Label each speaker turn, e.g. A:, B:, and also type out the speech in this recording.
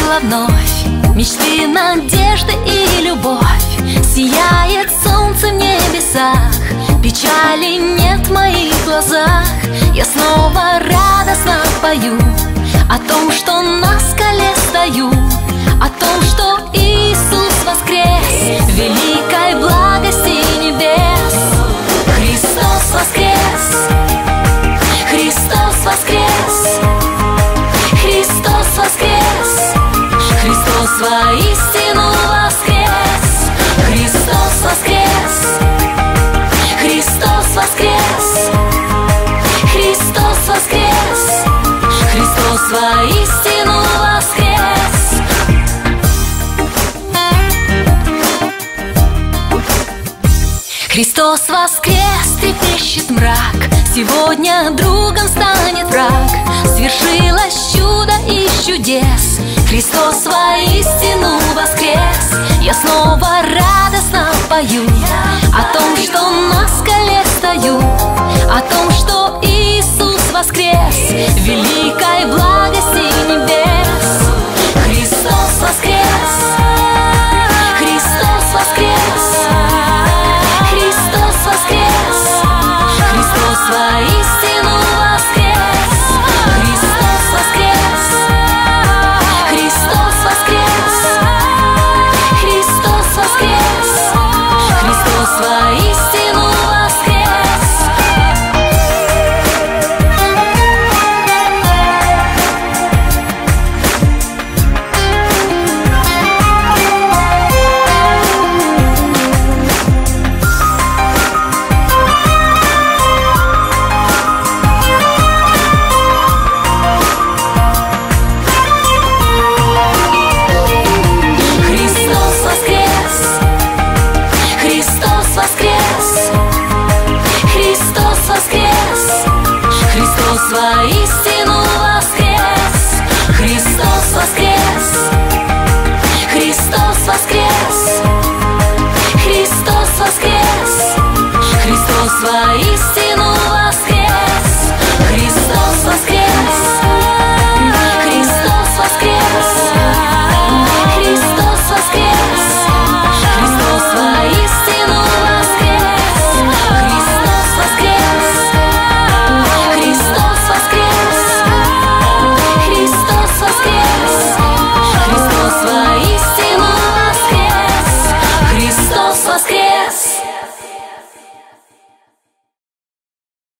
A: встретила вновь мечты, надежды и любовь. Сияет солнце в небесах, печали нет в моих глазах. Я снова радостно пою о том, что на скале стою, о том, что Иисус воскрес в великой благости небес. Христос воскрес! Христос воскрес! Христос воскрес! Христос воистину воскрес! Христос воскрес! Христос воскрес! Христос воскрес! Христос воистину воскрес! Христос воскрес, трепещет мрак, сегодня другом станет враг. Свершилось чудо из чудес, Христос воистину воскрес. Я снова радостно пою о том, что на скале стою, о том, что Иисус воскрес в великой благости небес. Христос воскрес! Христос воскрес! Христос воскрес! Христос воистину воскрес! Христос воскрес! Христос воскрес! Христос воскрес! Христос воистину воскрес! Воистину воскрес! Христос воскрес! Христос воскрес! Христос воскрес! Христос воистину воскрес! Христос воскрес! Христос воскрес! Христос воскрес! Христос воистину воскрес! Христос воскрес! Христос воскрес! Христос воскрес! Христос воистину воскрес! Христос воскрес!